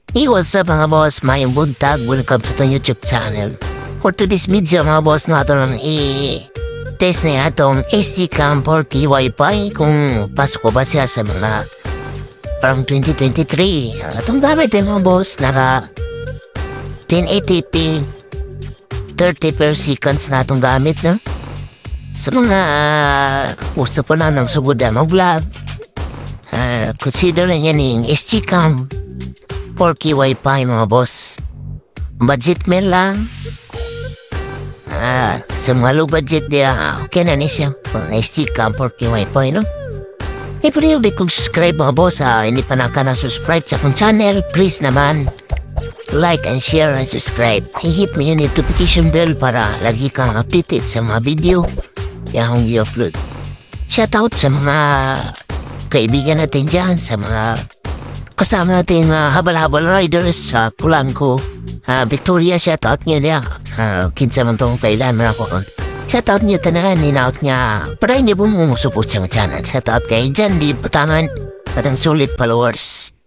Hey, what's up mga boss? Mayong buntag. Welcome to the YouTube channel. For today's video mga boss natin test na atong sjcam 4kwifi kung pasok ko ba siya sa mga parang 2023. Atong gamit mga boss naka 1080p 30 per seconds na atong gamit no? Sa mga gusto po na ng sugod na mag-vlog, consider na yan yung sjcam 4kwifi mga boss. Budget men lang. Sa mga low budget dia, okay na siya. sjcam 4kwifi no? Pwede kong subscribe mga boss. Hindi pa subscribe sa akong channel, please naman like and share and subscribe. Hit mo yung notification bell para lagi kang updated sa mga video yung i-upload. Shoutout sa mga kaibigan natin dyan, sa mga kasama natin habal-habal riders sa kulang ko. Victoria, shoutout niya niya. Kinsa man itong kailan man ako. Shoutout niya tanahan, ninaut niya. Para hindi po mo support sa mga channel. Shoutout kay Jan, di patangan. Patang solid followers.